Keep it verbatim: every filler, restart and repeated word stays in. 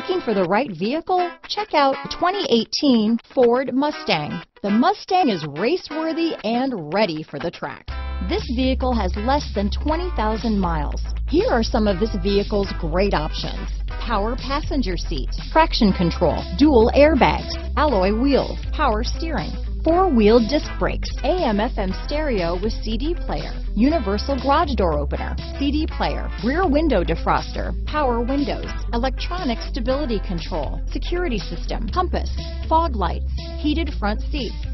Looking for the right vehicle? Check out twenty eighteen Ford Mustang. The Mustang is race-worthy and ready for the track. This vehicle has less than twenty thousand miles. Here are some of this vehicle's great options: power passenger seat, traction control, dual airbags, alloy wheels, power steering, four-wheel disc brakes, A M F M stereo with C D player, universal garage door opener, C D player, rear window defroster, power windows, electronic stability control, security system, compass, fog lights, heated front seats,